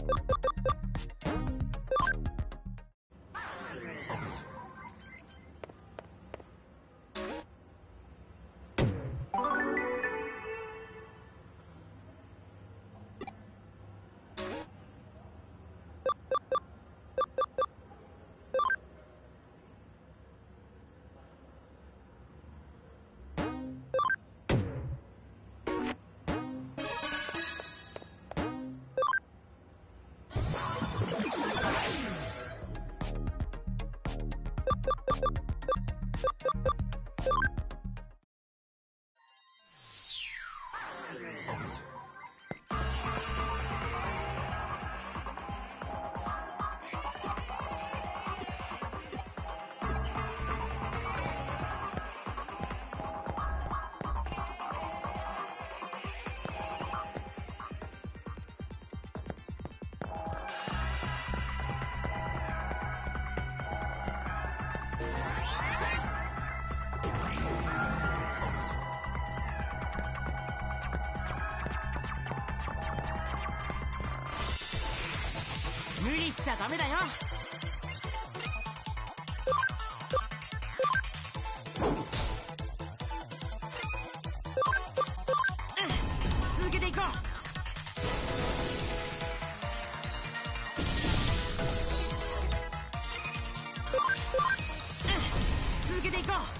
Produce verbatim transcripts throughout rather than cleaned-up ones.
無理しちゃダメだよ。うん、続けていこう。うん、続けていこう。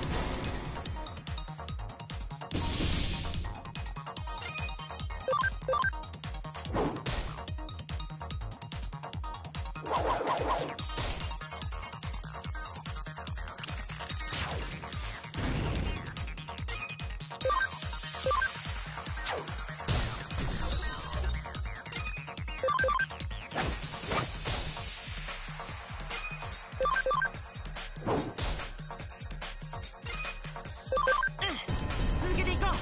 続けていこう。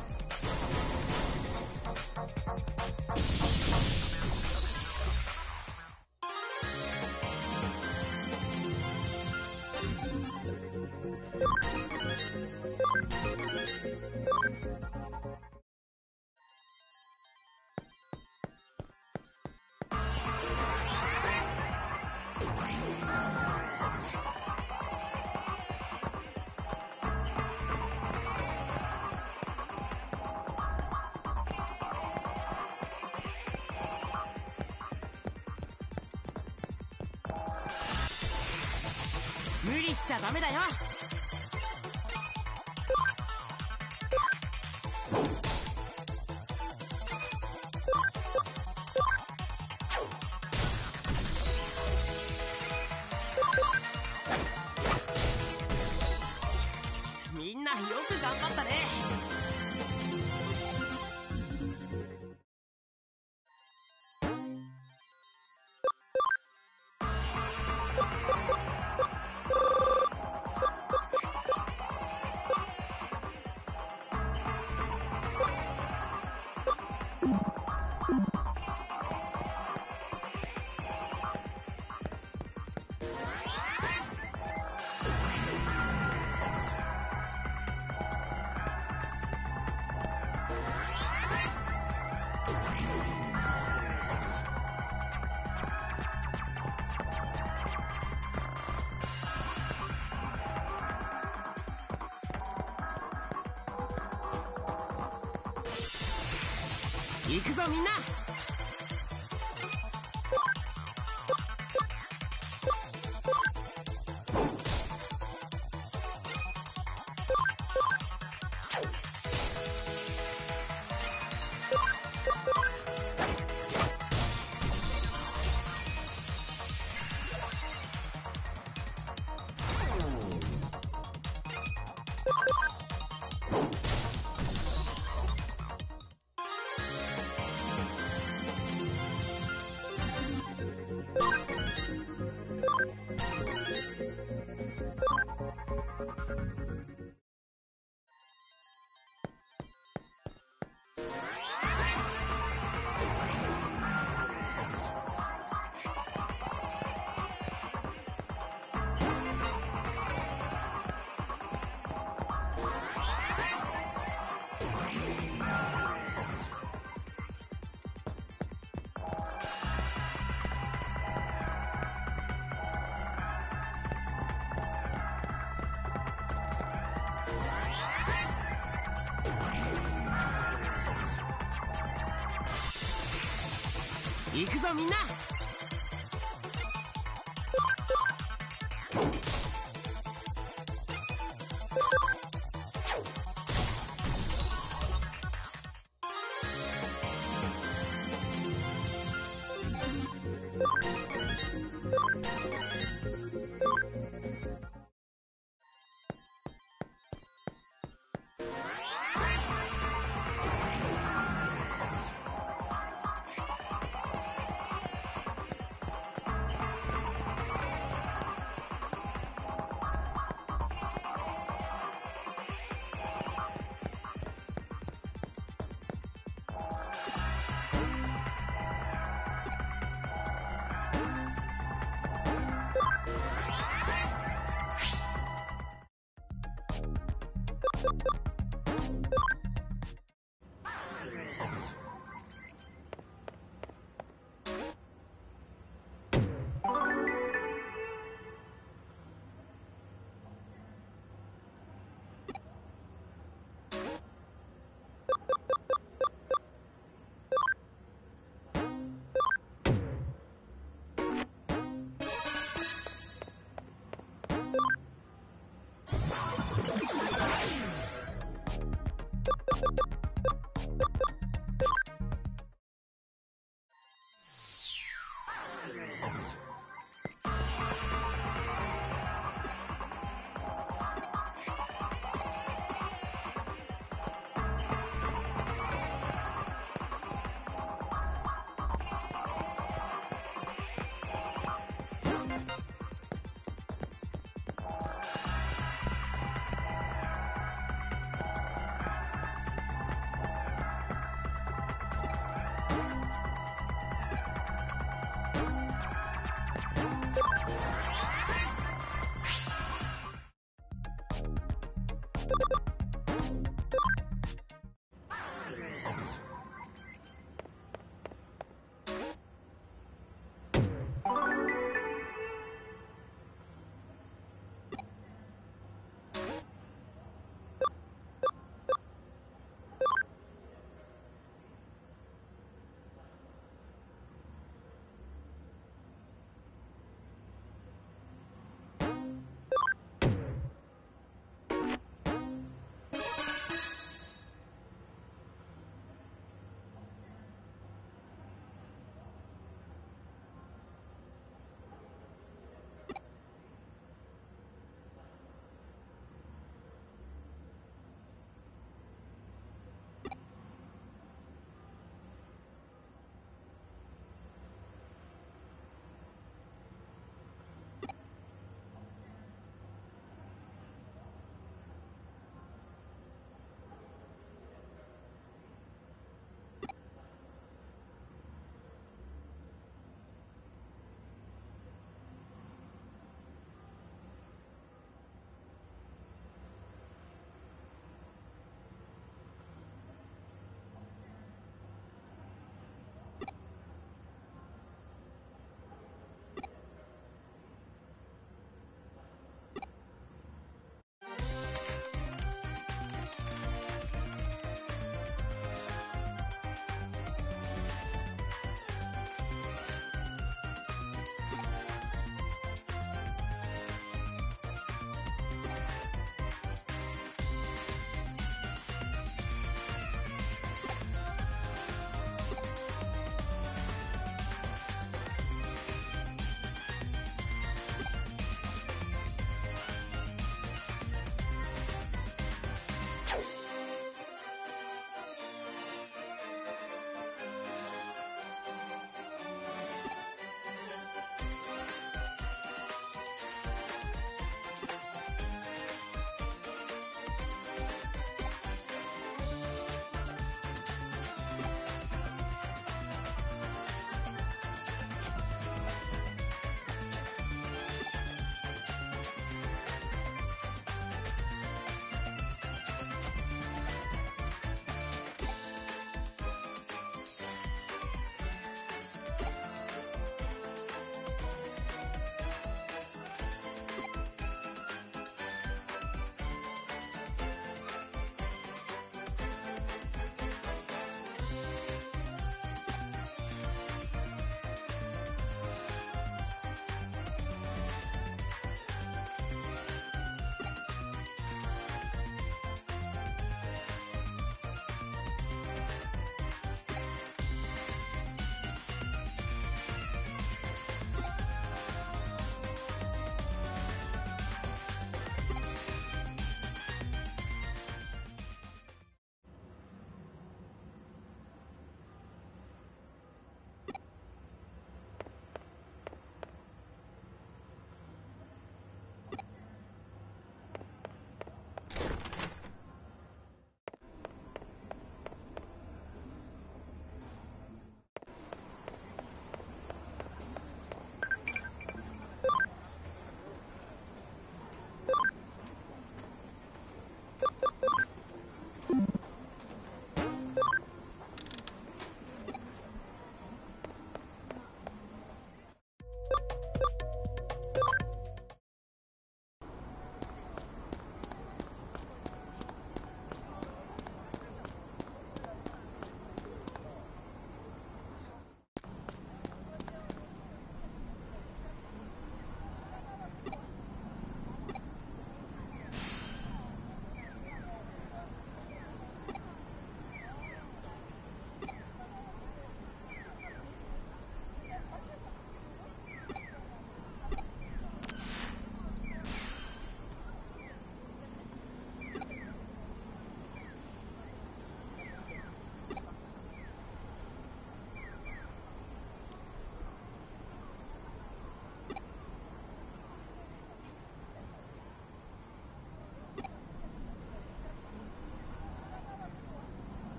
無理しちゃダメだよ。みんなよく頑張ったね。行くぞみんな。 行くぞみんな。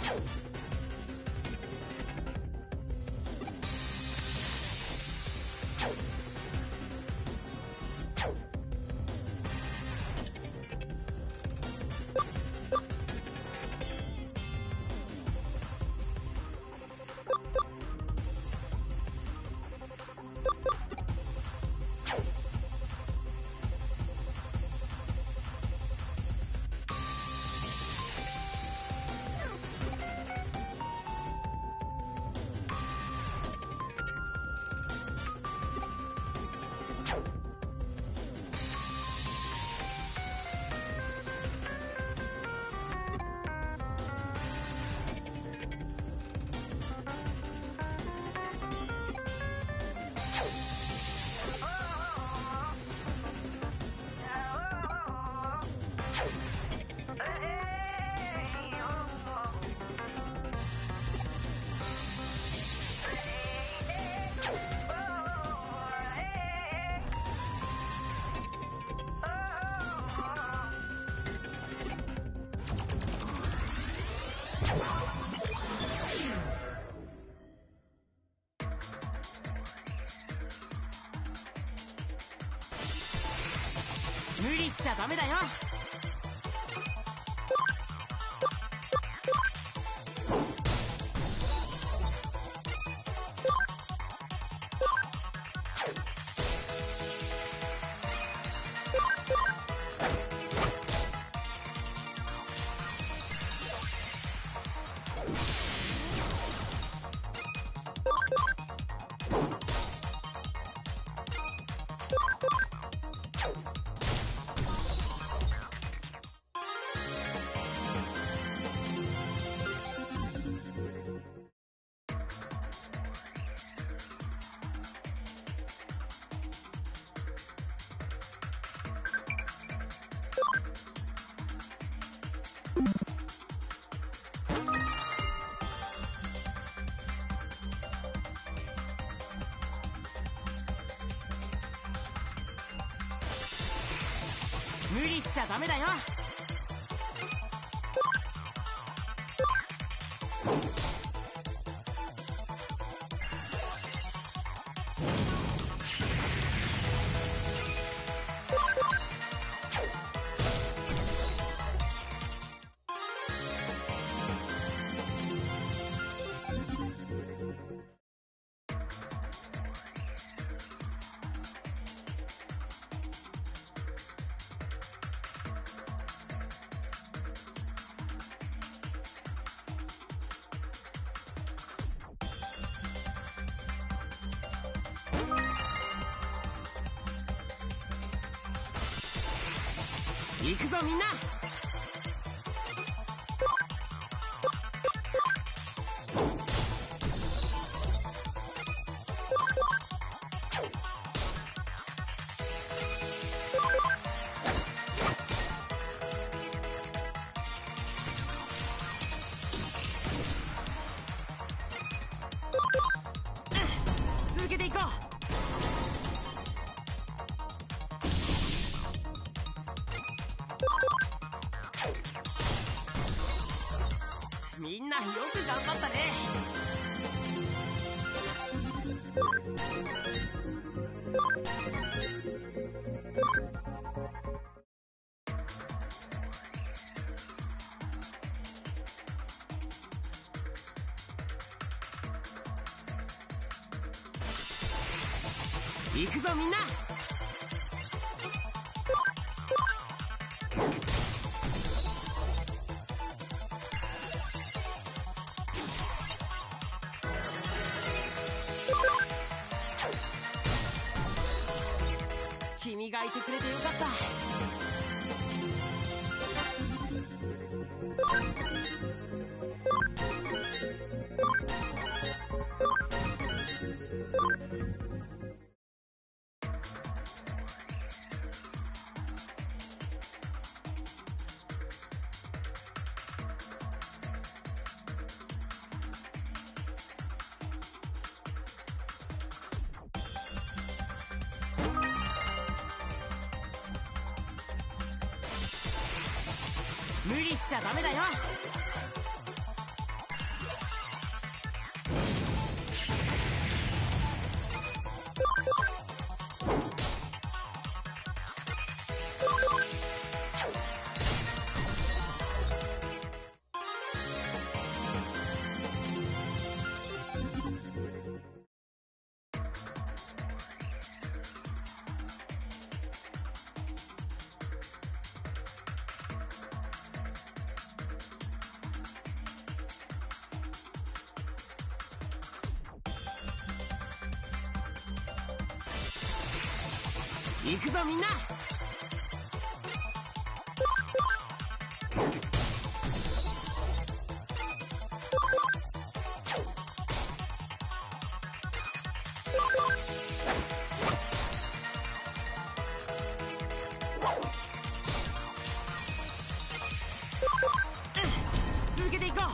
無理しちゃダメだよ。無理しちゃダメだよ。行くぞみんな。続けていこう。みんなよく頑張ったね。行くぞみんな。君がいてくれてよかった。無理しちゃダメだよ。 行くぞみんな。続けていこう。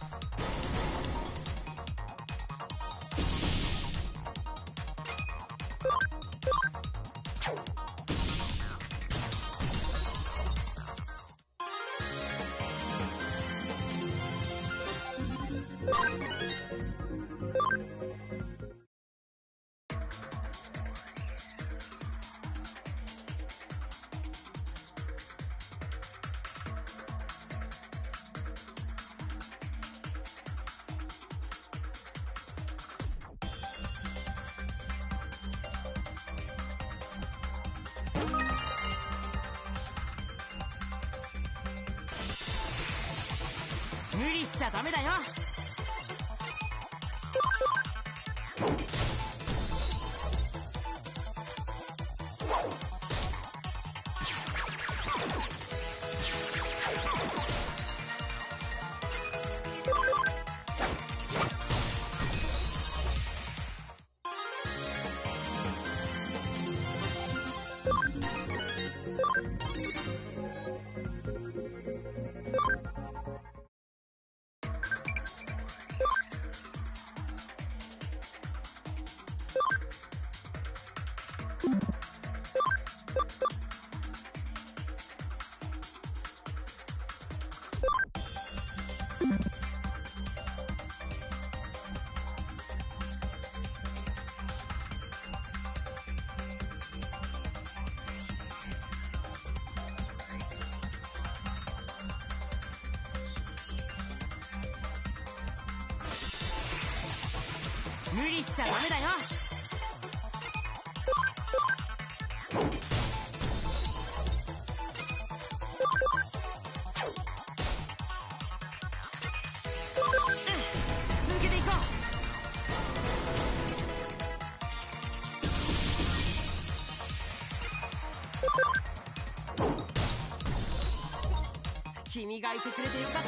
無理しちゃダメだよ。無理しちゃダメだよ。続けていこう。君がいてくれてよかった。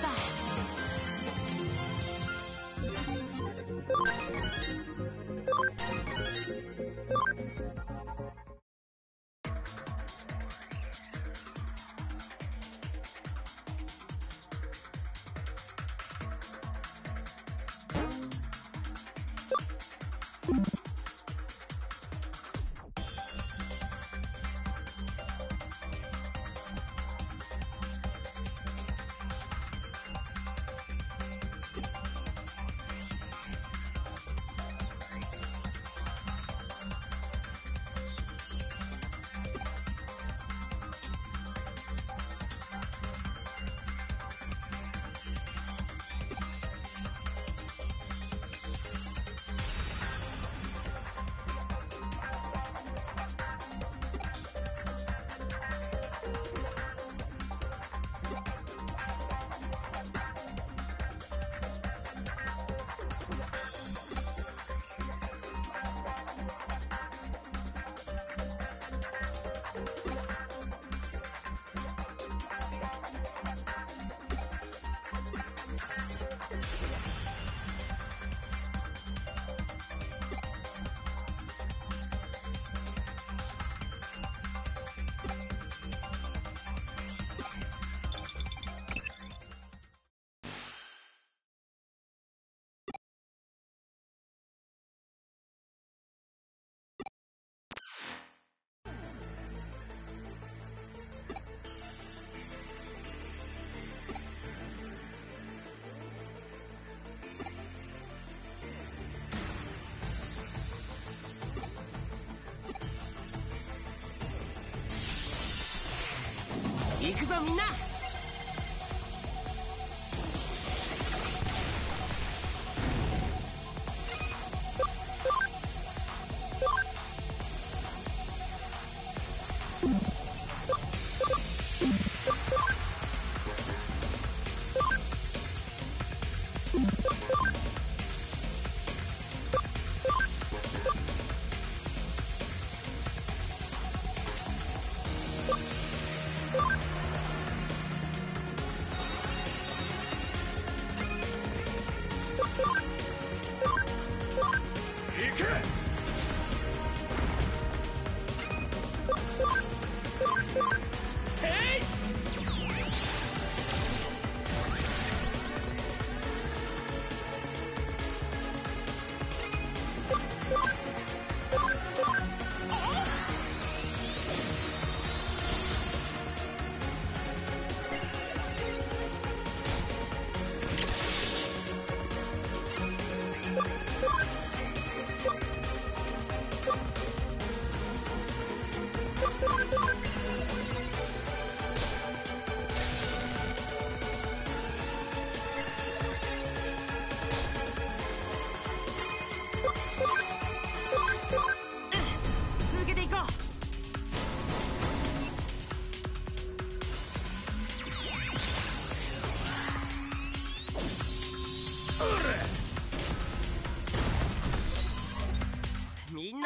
行くぞみんな。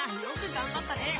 よく頑張ったね。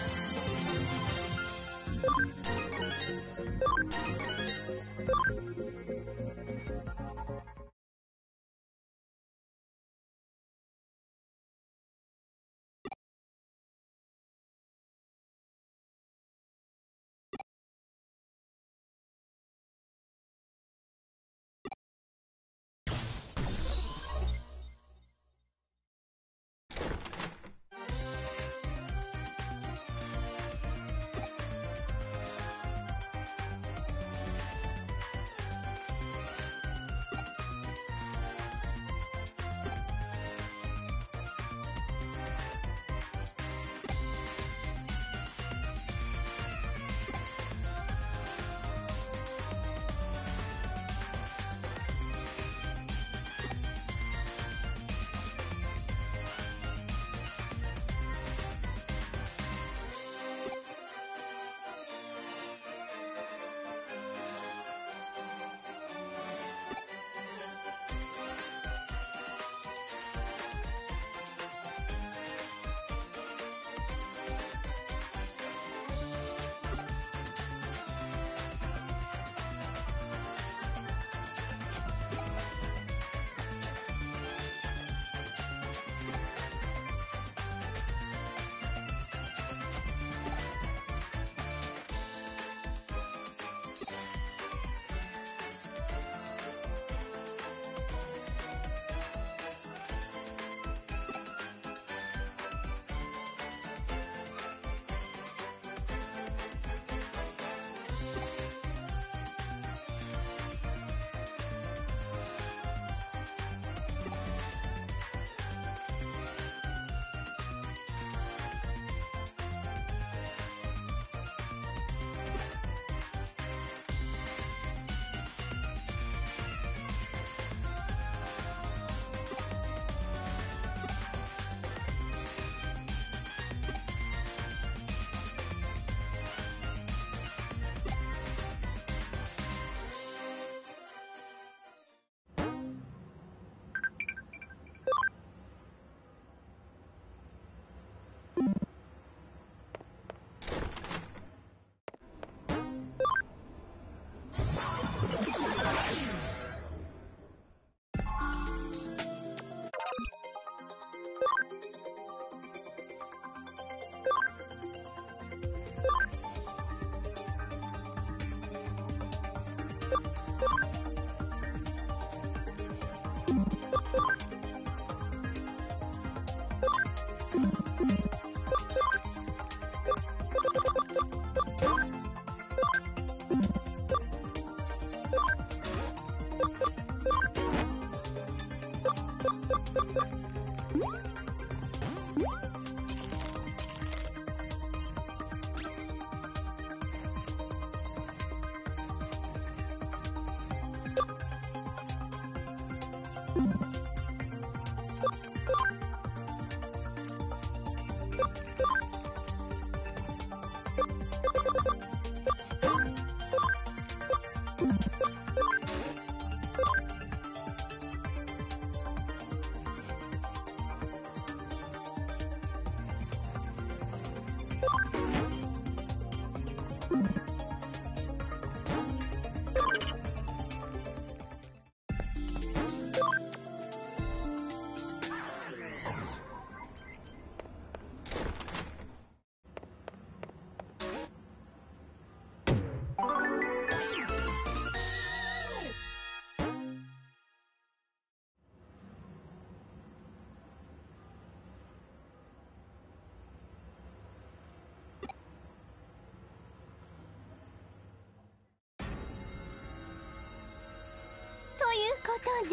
ということで、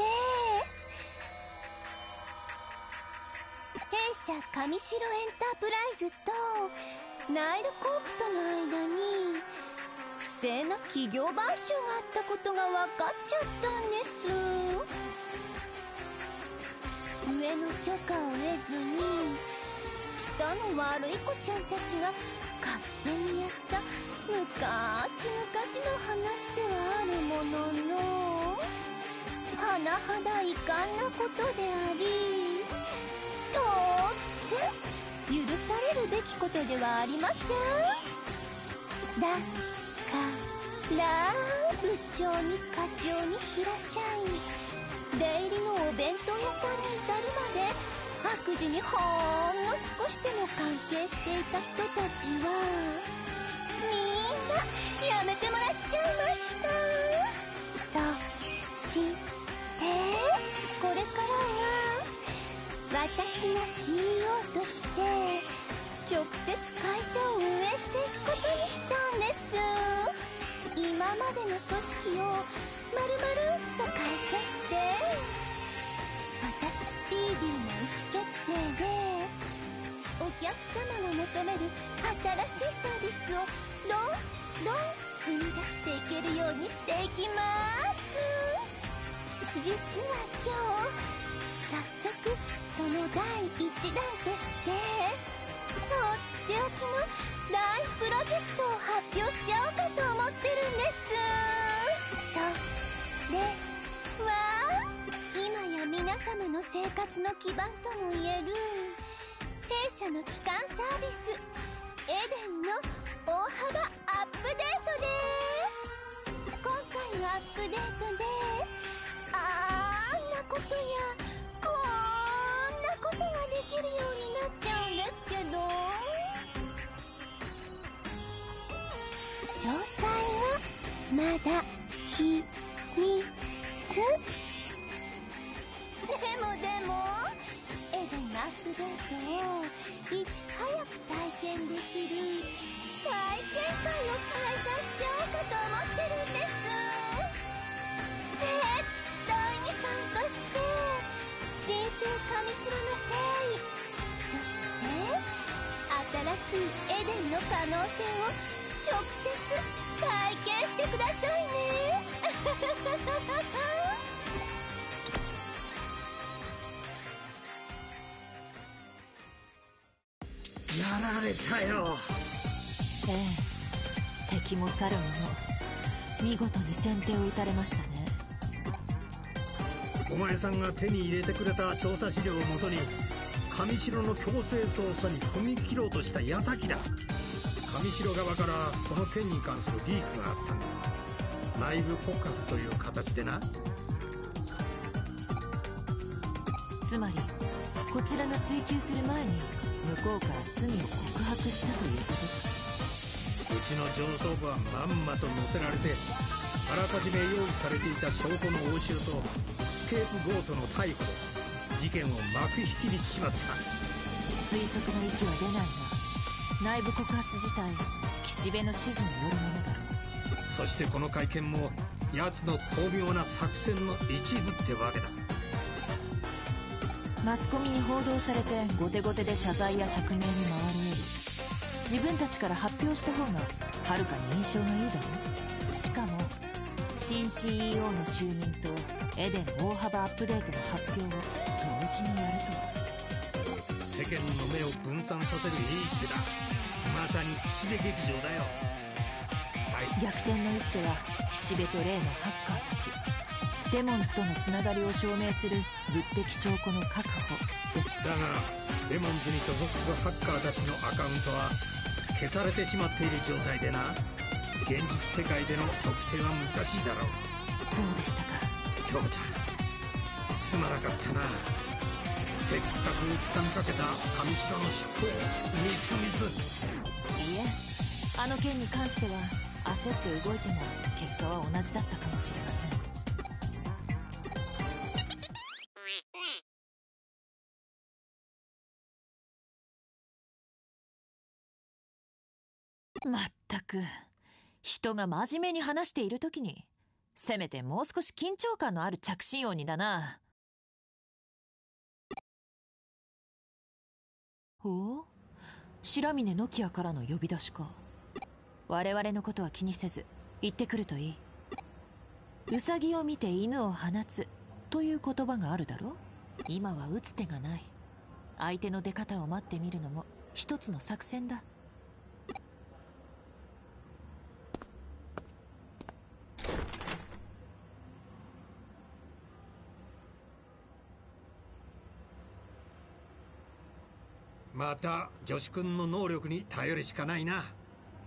弊社上白エンタープライズとナイルコープとの間に不正な企業買収があったことが分かっちゃったんです。上の許可を得ずに下の悪い子ちゃんたちが勝手にやった昔々の話ではあるものの、甚だ遺憾なことであり、当然許さるべきことではありません。だから部長に課長に平社員、出入りのお弁当屋さんに至るまで悪事にほんの少しでも関係していた人たちはみんなやめてもらっちゃいました。そしてこれからは私が シーイーオー として直接会社を運営していくことにしたんです。今までの組織をまるまるっと変えちゃって、私スピーディーな意思決定でお客様が求める新しいサービスをどんどん生み出していけるようにしていきます。実は今日早速その第一弾としてとっておきの大プロジェクトを発表しちゃおうかと思ってるんです。それは今や皆様の生活の基盤ともいえる弊社の基幹サービスエデンの大幅アップデートです。今回のアップデートであんなことやこんなことができるようになっちゃうんですけど、詳細はまだ秘密。でもでもエデンのアップデートをいち早く体験できる体験会を開催しちゃおうかと思ってるんです。絶対に参加して新生神城の誠意、そして新しいエデンの可能性を直接体験してくださいね。 やられたよ。 ええ、敵も去る者見事に先手を打たれましたね。 お前さんが手に入れてくれた調査資料をもとに上城の強制捜査に踏み切ろうとした矢先だ。上城側からこの件に関するリークがあったんだ。内部告発という形でな。 つまりこちらが追及する前に向こうから罪を告白したということじゃ。うちの上層部はまんまと乗せられてあらかじめ用意されていた証拠の押収とスケープゴートの逮捕で事件を幕引きにしちまった。 推測の域は出ないが内部告発自体岸辺の指示によるものだろう。 そしてこの会見も奴の巧妙な作戦の一部ってわけだ。 マスコミに報道されて後手後手で謝罪や釈明に回るより自分たちから発表した方がはるかに印象がいいだろう。しかも新 シーイーオー の就任とエデン大幅アップデートの発表を同時にやるとは。 世間の目を分散させるいい手だ。まさに岸辺劇場だよ。はい、 逆転の一手は岸辺と例のハッカーたちデモンズとのつながりを証明する物的証拠の確保で、 だがデモンズに所属するハッカーたちのアカウントは消されてしまっている状態でな。現実世界での特定は難しいだろう。 そうでしたか。 京子ちゃんすまなかったな。せっかくつかみかけた上城の出向ミスミス。 いえ、あの件に関しては焦って動いても結果は同じだったかもしれません。まったく人が真面目に話している時にせめてもう少し緊張感のある着信音にだな。ほう、白峰ノキアからの呼び出しか。我々のことは気にせず行ってくるといい。ウサギを見て犬を放つという言葉があるだろ。今は打つ手がない。相手の出方を待ってみるのも一つの作戦だ。 また女子くんの能力に頼るしかないな。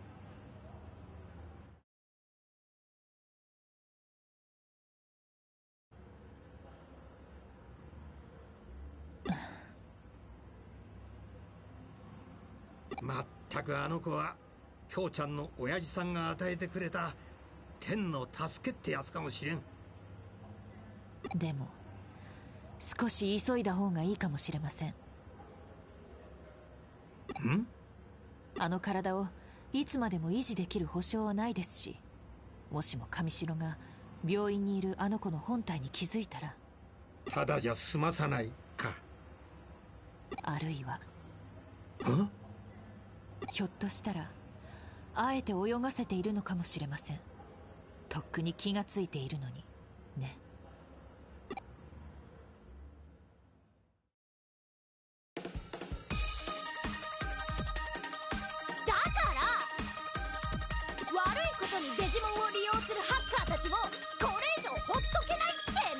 まったくあの子は京ちゃんの親父さんが与えてくれた天の助けってやつかもしれん。 でも少し急いだ方がいいかもしれません。 ん？ あの体をいつまでも維持できる保証はないですし、もしも神城が病院にいるあの子の本体に気づいたら、 ただじゃ済まさないか。 あるいはん？ ひょっとしたらあえて泳がせているのかもしれません。とっくに気がついているのにね。 だから悪いことにデジモンを利用するハッカーたちをこれ以上ほっとけないっての。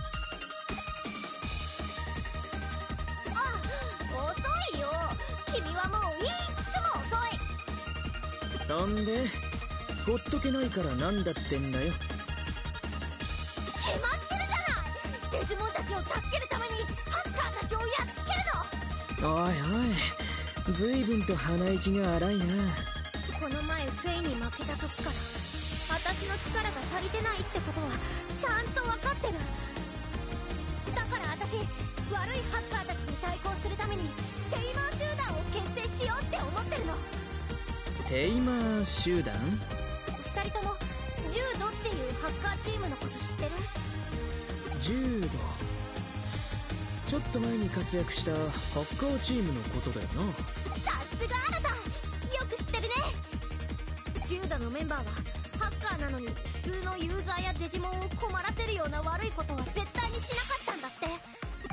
あ、遅いよ。君はもういっつも遅い。 そんでほっとけないからなんだってんだよ。 決まってるじゃない。デジモンたちを助けるためにハッカーたちをやっつけるの。 おいおい、随分と鼻息が荒いな。 この前フェイに負けた時から私の力が足りてないってことはちゃんと分かってる。だから私悪いハッカーたちに対抗するためにテイマー集団を結成しようって思ってるの。 テイマー集団？ 二人ともジュードっていうハッカーチームのこと知ってる？ ジュード、ちょっと前に活躍したハッカーチームのことだよな。 さすがアラさん、よく知ってるね。ジュードのメンバーはハッカーなのに普通のユーザーやデジモンを困らせるような悪いことは絶対にしなかったんだって。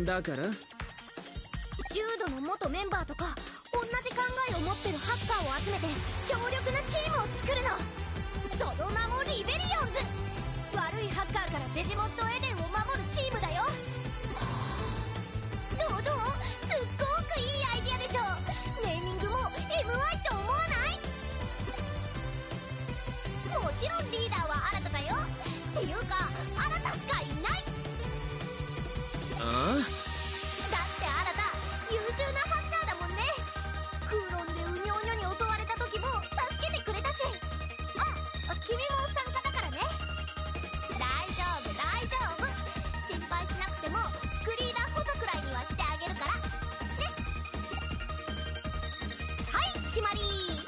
だからジュードの元メンバーとか同じ考えを持ってるハッカーを集めて強力なチームを作るの。その名もリベリオンズ。悪いハッカーからデジモンとエデンを守るチームだよ。どうどう？すっごくいいアイディアでしょ。ネーミングも エムアイ って思わない？もちろんリーダーはあなただよ。っていうかあなたしかいない。 ああ、 だってあなた優秀なハッカーだもんね。クーロンでウニョウニョに襲われた時も助けてくれたし。あ、君も参加だからね。大丈夫大丈夫、心配しなくてもグリーダー補佐くらいにはしてあげるからね。はい、決まり。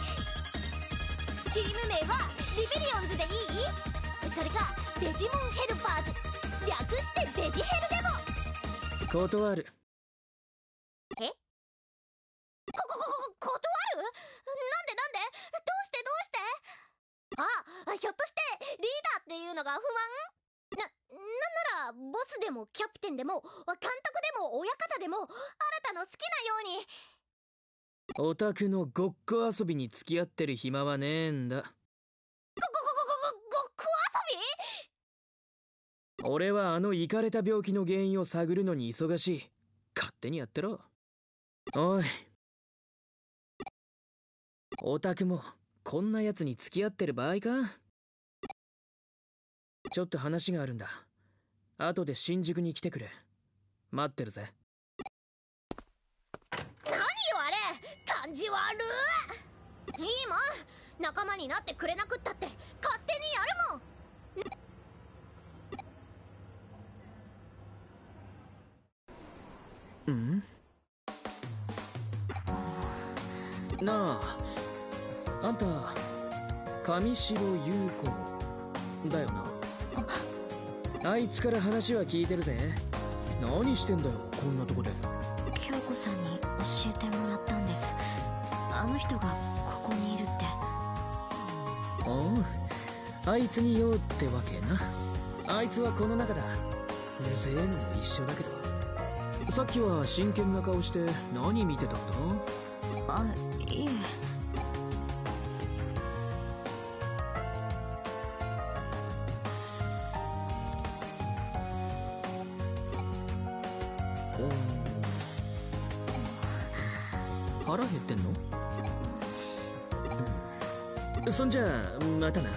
チーム名はリベリオンズでいい？それかデジモンヘルパーズ、略してデジヘルでも。 断る。 え？こ、こ、こ、断る？なんでなんで？どうしてどうして？あ、ひょっとしてリーダーっていうのが不満？な、なんならボスでもキャプテンでも監督でも親方でもあなたの好きなように。 オタクのごっこ遊びに付き合ってる暇はねえんだ。 ご、ご、ご、ご、ご、ごっこ遊び？ 俺はあのイカれた病気の原因を探るのに忙しい。勝手にやってろ。おい、オタクもこんなやつに付き合ってる場合か？ちょっと話があるんだ。後で新宿に来てくれ。待ってるぜ。 何よあれ、感じ悪い。いいもん、仲間になってくれなくったって勝手にやるもん。 ん？なあ、あんた上白優子だよな。あいつから話は聞いてるぜ。何してんだよこんなとこで。 京子さんに教えてもらったんです。あの人がここにいるって。 おう、あいつに用ってわけな。あいつはこの中だ。うぜえのも一緒だけど。さっきは真剣な顔して何見てたんだ？ あ、いえ。 腹減ってんの？そんじゃあまたな。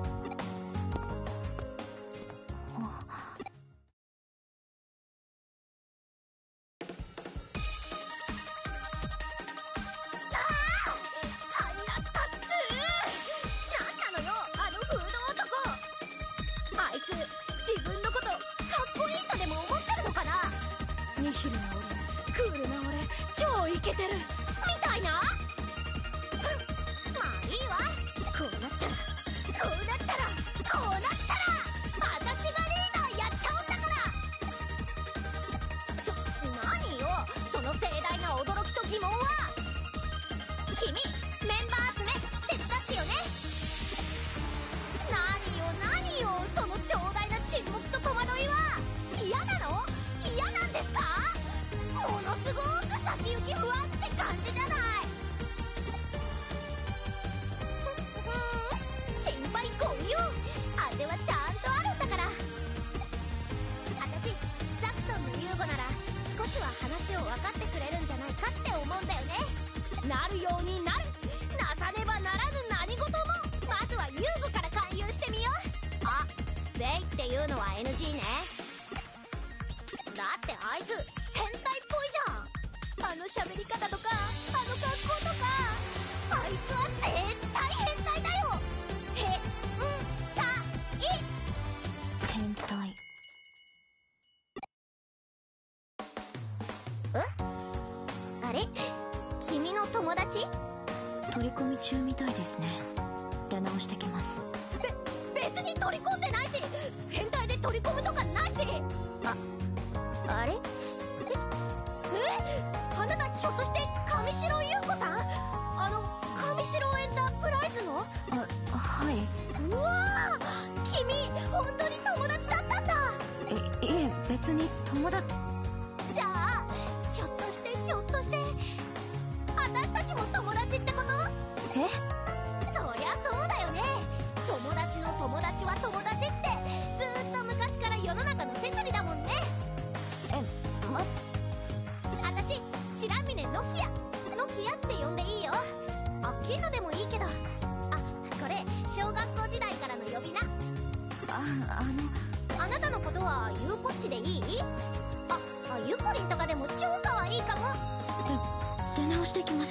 取り込み中みたいですね。出直してきます。 べ別に取り込んでないし、変態で取り込むとかないし。ああれええあなたひょっとして上白優子さん？あの上白エンタープライズの？ あはい。 うわー、君本当に友達だったんだ。 えいえ別に友達。 じゃあひょっとしてひょっとして私たちも友達ってこと？ え？ そりゃそうだよね。友達の友達は友達ってずーっと昔から世の中の摂理だもんね。 え、ま、 私白峰ノキアノキアって呼んでいいよ。アッキーナでもいいけど。あ、これ小学校時代からの呼び名。 あ、あのあなたのことはゆうこっちでいい？あ、あゆこりんとかでも超可愛いかも。 で、出直してきます。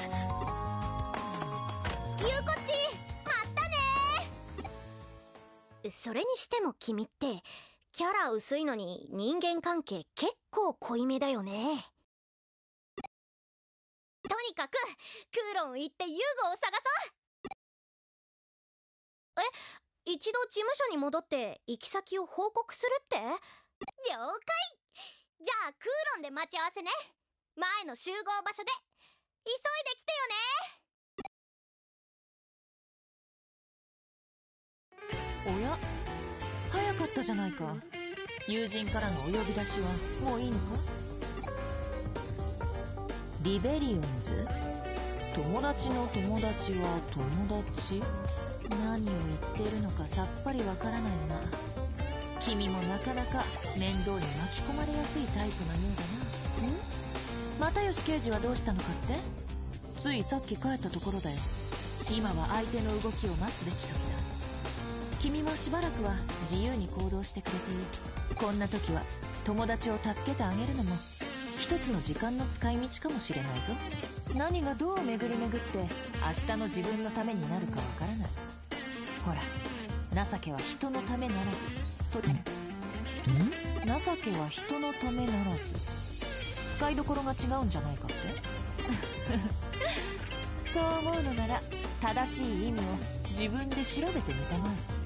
ゆうこっち、まったねー。それにしても君ってキャラ薄いのに人間関係結構濃いめだよね。とにかくクーロン行ってユーゴを探そう。え、一度事務所に戻って行き先を報告するって？了解。じゃあクーロンで待ち合わせね。前の集合場所で。急いで来てよね。 おや、早かったじゃないか。友人からのお呼び出しはもういいのか？リベリオンズ？友達の友達は友達？何を言っているのかさっぱりわからないが、君もなかなか面倒に巻き込まれやすいタイプのようだな。ん？又吉刑事はどうしたのかって？ついさっき帰ったところだよ。今は相手の動きを待つべき時だ。君もしばらくは自由に行動してくれていい。こんな時は友達を助けてあげるのも一つの時間の使い道かもしれないぞ。何がどう巡り巡って明日の自分のためになるかわからない。ほら、情けは人のためならずと。ん？情けは人のためならず。使いどころが違うんじゃないかってそう思うのなら正しい意味を自分で調べてみたまえ。